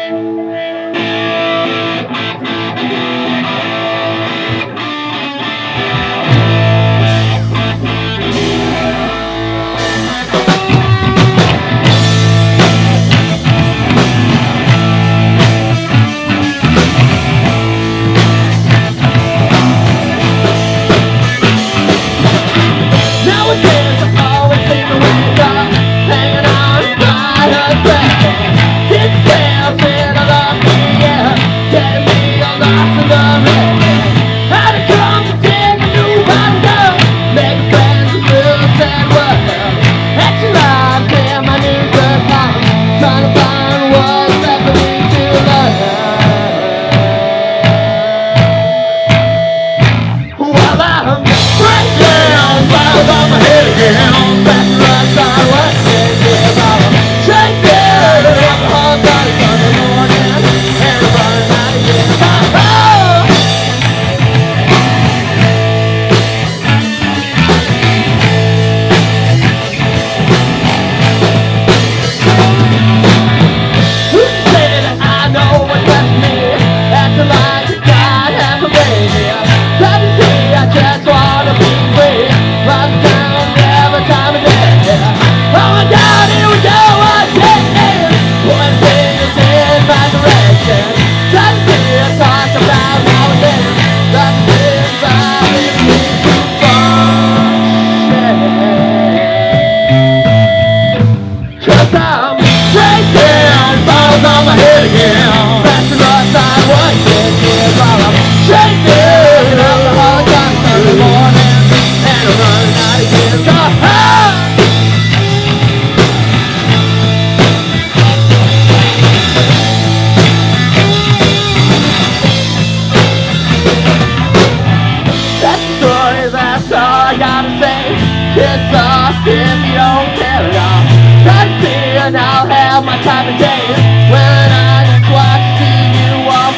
And I'll have my time of day when I just watch to see you all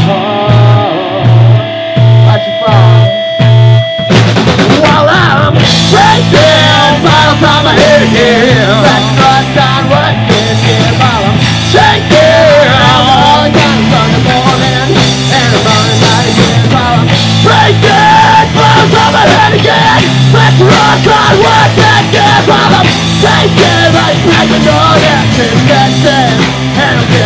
fall. Watch you fall. While I'm breaking bottles on my head again, that's right on what it is. While I'm shaking all the guns on the morning, and I'm running out again. While I'm breaking bottles on my head again, let's rock on what it is. While I'm shaking like the door that is that and I'm